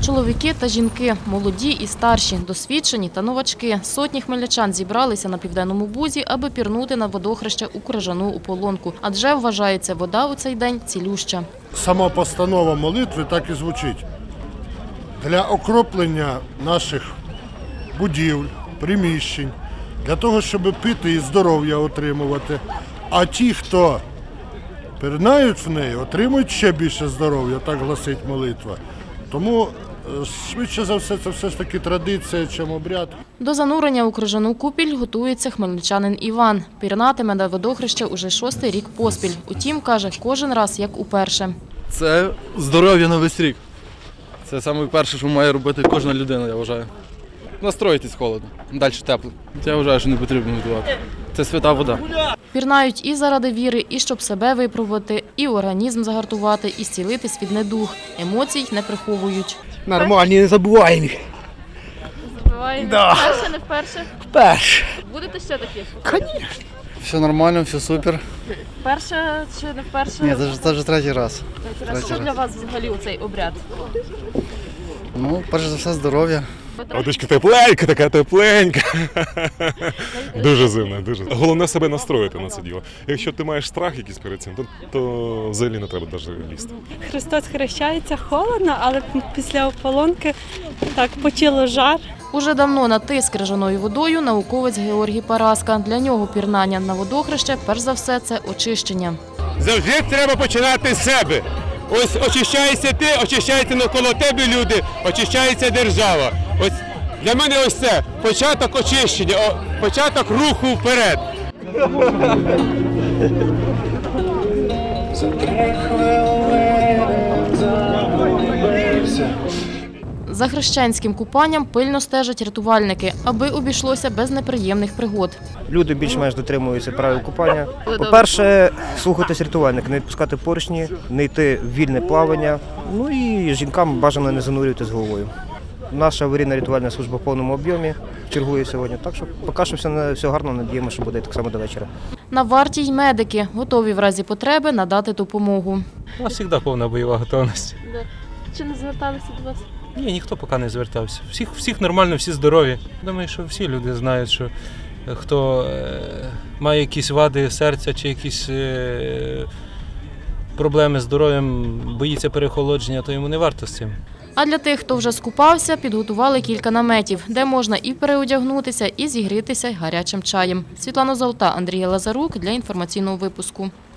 Чоловіки та жінки, молоді і старші, досвідчені та новачки. Сотні хмельничан зібралися на Південному Бузі, аби пірнути на водохреще у Крижану ополонку. Адже, вважається, вода у цей день цілюща. Сама постанова молитви так і звучить. Для окроплення наших будівель, приміщень, для того, щоб пити і здоров'я отримувати. А ті, хто пірнають в неї, отримують ще більше здоров'я, так гласить молитва. Тому, швидше за все, це все ж таки традиція, чим обряд. До занурення у Крижану купіль готується хмельничанин Іван. Пірнатиме на водохреще уже 6-й рік поспіль. Утім, каже, кожен раз як уперше. Це здоров'я на весь рік. Це найперше, що має робити кожна людина, я вважаю. Настроїтись холодно, далі тепло. Я вважаю, що не потрібно готувати. Це свята вода. Пірнають і заради віри, і щоб себе випробувати, і організм загартувати, і зцілитись від недуг. Емоцій не приховують. Нормальні, не забуваємо їх. Забуваємо? Да. Вперше, не вперше? Вперше. Будете ще такі? Звісно. Все нормально, все супер. Вперше чи не вперше? Ні, це вже третій раз. Що для вас взагалі у цей обряд? Ну, перш за все, здоров'я. Водичка тепленька, така тепленька. Дуже зимна, дуже. Головне себе настроїти на це діло. Якщо ти маєш страх якийсь перед цим, то взагалі не треба навіть лізти. Христос хрещається холодно, але після ополонки так почало жар. Уже давно на тиск крижаною водою науковець Георгій Параска. Для нього пірнання на водохреще, перш за все, це очищення. Завжди треба починати з себе. Ось очищаєшся ти, очищаються навколо тебе люди, очищається держава. Ось для мене ось це початок очищення, початок руху вперед. За хрещенським купанням пильно стежать рятувальники, аби обійшлося без неприємних пригод. Люди більш-менш дотримуються правил купання. По-перше, слухатись рятувальника, не відпускати поршні, не йти в вільне плавання. Ну і жінкам бажано не занурювати з головою. Наша аварійно-рятувальна служба в повному об'ємі чергує сьогодні, так що поки що все гарно, надіємося, що буде так само до вечора. На варті й медики, готові в разі потреби надати допомогу. У нас завжди повна бойова готовність. Чи не зверталися до вас? Ні, ніхто поки не звертався. Всіх нормально, всі здорові. Думаю, що всі люди знають, що хто має якісь вади серця чи якісь проблеми з здоров'ям, боїться переохолодження, то йому не варто з цим. А для тих, хто вже скупався, підготували кілька наметів, де можна і переодягнутися, і зігрітися гарячим чаєм. Світлана Золота, Андрій Лазарук для інформаційного випуску.